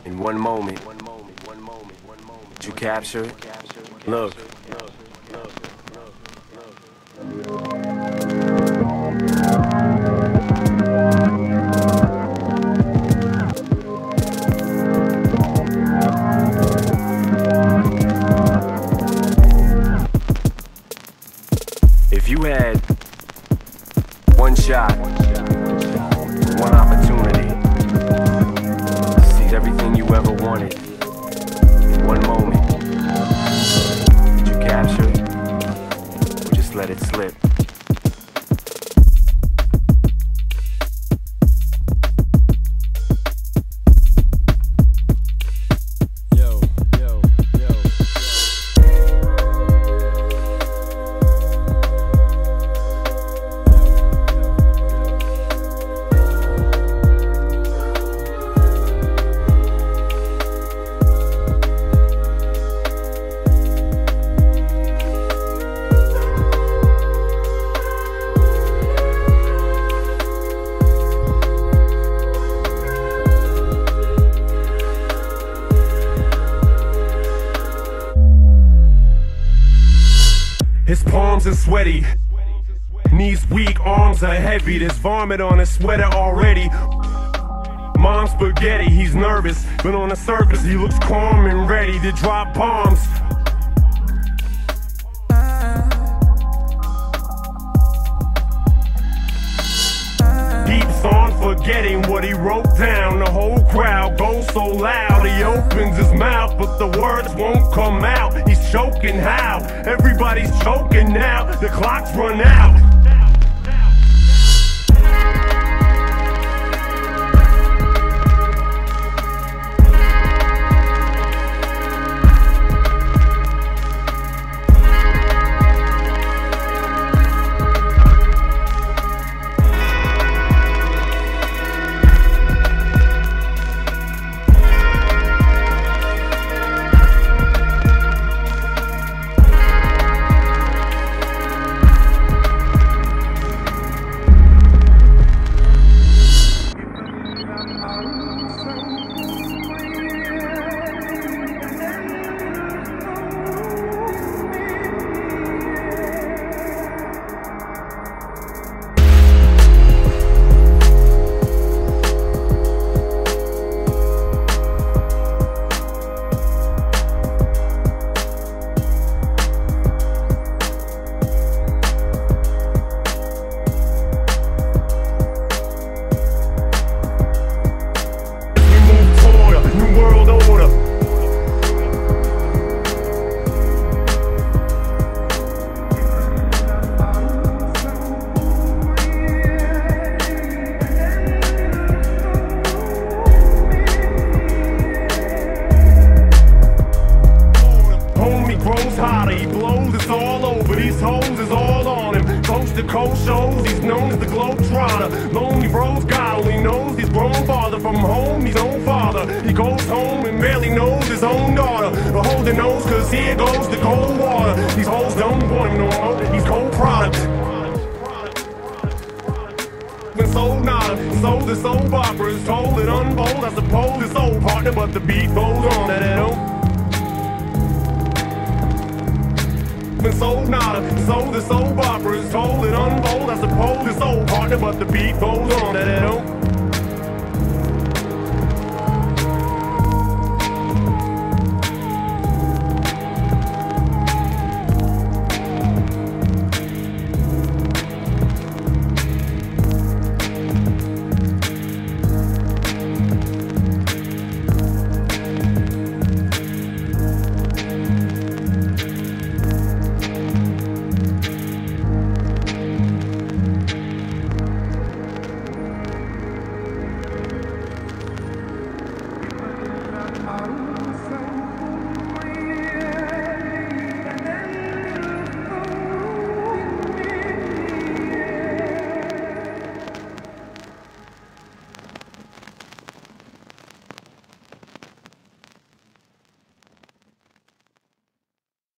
In one moment, did you capture it? Look. If you had one shot, one opportunity to seize everything you ever wanted in one moment, did you capture it or just let it slip? His palms are sweaty, knees weak, arms are heavy. There's vomit on his sweater already. Mom's spaghetti, he's nervous, but on the surface he looks calm and ready to drop bombs. Keeps on forgetting what he wrote down. The whole crowd goes so loud. He opens his mouth, but the words won't come out. He's choking how? Everybody's choking now. The clock's run out. He blows, it's all over. These hoes is all on him. Coast to coast shows, he's known as the Globetrotter. Lonely Bros God only knows he's grown farther from home, his own father. He goes home and barely knows his own daughter. But hold the nose, cause here goes the cold water. These hoes don't want him no more, he's cold product. Been sold nada, sold the soap opera, is told and unfold. I suppose it's old partner, but the beat goes on. That don't. Been sold nada, sold the soap opera, is told and unfold. I suppose it's old partner, but the beat goes on. That don't.